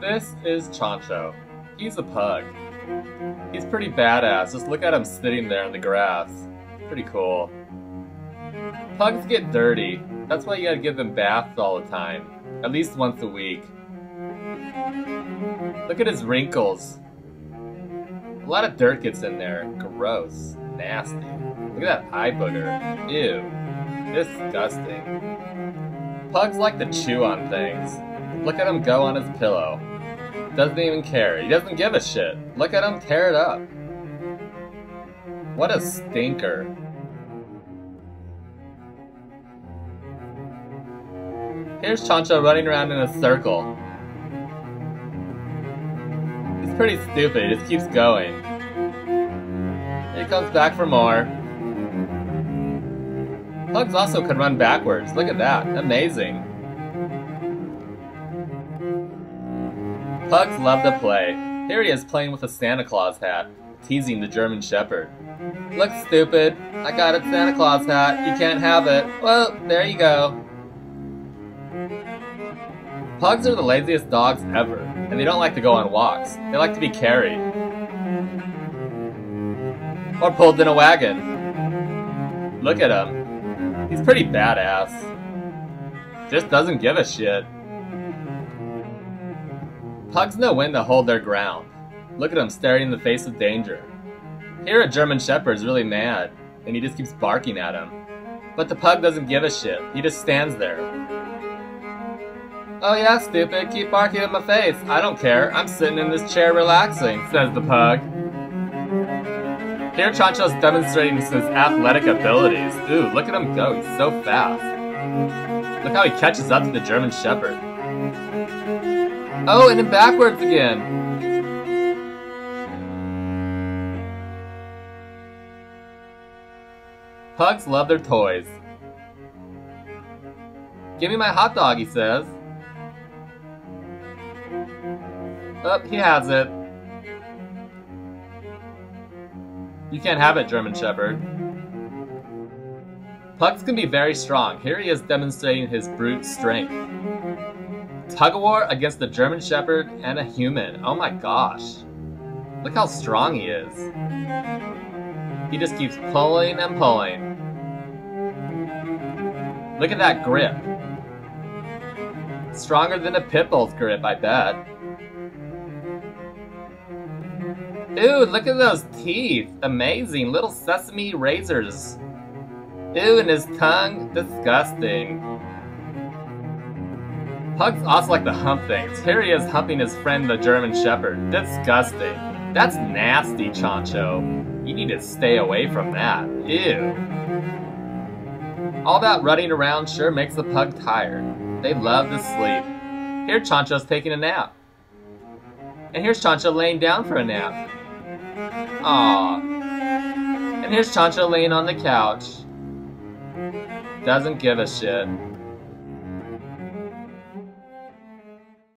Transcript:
This is Chancho. He's a pug. He's pretty badass. Just look at him sitting there in the grass. Pretty cool. Pugs get dirty. That's why you gotta give them baths all the time. At least once a week. Look at his wrinkles. A lot of dirt gets in there. Gross. Nasty. Look at that eye booger. Ew. Disgusting. Pugs like to chew on things. Look at him go on his pillow. Doesn't even care. He doesn't give a shit. Look at him tear it up. What a stinker. Here's Chancho running around in a circle. He's pretty stupid. He just keeps going. He comes back for more. Pugs also can run backwards. Look at that. Amazing. Pugs love to play. Here he is playing with a Santa Claus hat, teasing the German Shepherd. Look, stupid. I got a Santa Claus hat. You can't have it. Well, there you go. Pugs are the laziest dogs ever, and they don't like to go on walks. They like to be carried. Or pulled in a wagon. Look at him. He's pretty badass. Just doesn't give a shit. Pugs know when to hold their ground. Look at him staring in the face of danger. Here a German Shepherd's really mad, and he just keeps barking at him. But the pug doesn't give a shit. He just stands there. Oh yeah, stupid, keep barking at my face. I don't care. I'm sitting in this chair relaxing, says the pug. Here Chancho's demonstrating his athletic abilities. Ooh, look at him go. He's so fast. Look how he catches up to the German Shepherd. Oh, and then backwards again. Pugs love their toys. Give me my hot dog, he says. Oh, he has it. You can't have it, German Shepherd. Pugs can be very strong. Here he is demonstrating his brute strength. Tug-of-war against the German Shepherd and a human. Oh my gosh. Look how strong he is. He just keeps pulling and pulling. Look at that grip. Stronger than a pit bull's grip, I bet. Ooh, look at those teeth. Amazing. Little sesame razors. Ooh, and his tongue. Disgusting. Pugs also like to hump things. Here he is humping his friend the German Shepherd. Disgusting. That's nasty, Chancho. You need to stay away from that. Ew. All that running around sure makes the pug tired. They love to sleep. Here Chancho's taking a nap. And here's Chancho laying down for a nap. Aww. And here's Chancho laying on the couch. Doesn't give a shit.